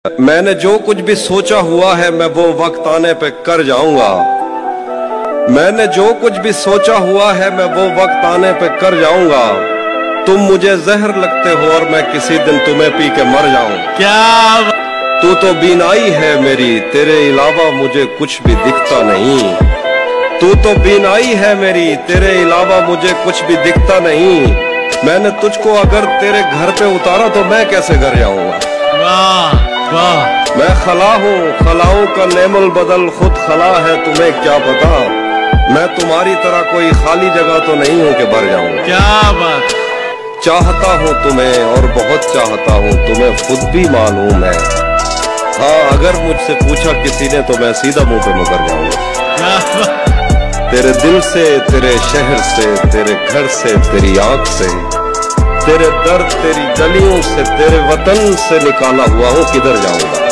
मैंने जो कुछ भी सोचा हुआ है मैं वो वक्त आने पे कर जाऊंगा। मैंने जो कुछ भी सोचा हुआ है मैं वो वक्त आने पे कर जाऊंगा। तुम मुझे जहर लगते हो और मैं किसी दिन तुम्हें पी के मर जाऊं। क्या तू तो बीनाई है मेरी, तेरे अलावा मुझे कुछ भी दिखता नहीं। तू तो बीनाई है मेरी, तेरे अलावा मुझे कुछ भी दिखता नहीं। मैंने तुझको अगर तेरे घर पे उतारा तो मैं कैसे घर जाऊंगा। वाह वाह। मैं खला हूँ, खलाओं का नेमल बदल खुद खला है, तुम्हें क्या पता। मैं तुम्हारी तरह कोई खाली जगह तो नहीं हूँ कि भर जाऊंगा। क्या बात। चाहता हूँ तुम्हें और बहुत चाहता हूँ, तुम्हें खुद भी मालूम है। हाँ, अगर मुझसे पूछा किसी ने तो मैं सीधा मुंह पे मुकर जाऊंगा। तेरे दिल से, तेरे शहर से, तेरे घर से, तेरी आंख से, तेरे दर्द, तेरी गलियों से, तेरे वतन से निकाला हुआ हूँ, किधर जाऊंगा।